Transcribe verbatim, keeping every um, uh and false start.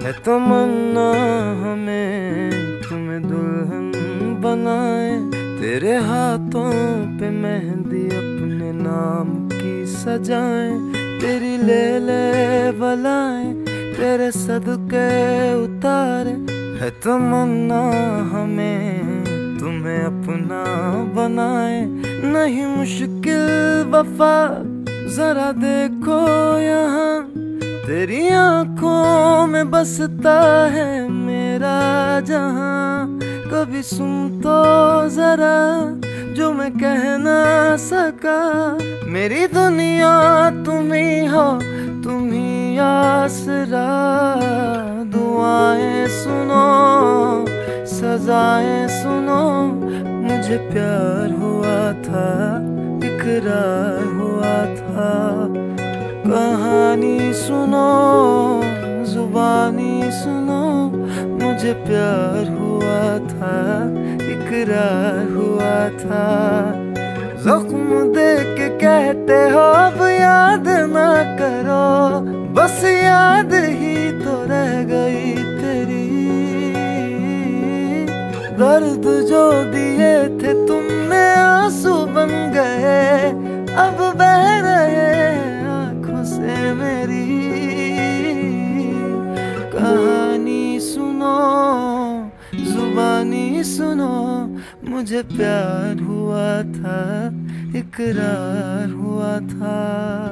है तमन्ना हमें तुम्हें दुल्हन बनाए, तेरे हाथों पे मेहंदी अपने नाम की सजाए, तेरी ले ले बलाएं तेरे सदके उतारे। है तमन्ना हमें तुम्हें अपना बनाए, नहीं मुश्किल वफा जरा देखो यहाँ, तेरी आंखों में बसता है मेरा जहां। कभी सुन तो जरा जो मैं कह ना सका, मेरी दुनिया तुम ही हो तुम ही आसरा। दुआएं सुनो सजाएं सुनो, मुझे प्यार हुआ था इकरार हुआ था। कहानी सुनो जुबानी सुनो, मुझे प्यार हुआ था इकरार हुआ था। ज़ख्म दे के कहते हो अब याद ना करो, बस याद ही तो रह गई तेरी। दर्द जो दिए थे तुमने आंसू बन गए, अब बह रहे आंखों से मेरी। कहानी सुनो जुबानी सुनो, मुझे प्यार हुआ था इकरार हुआ था।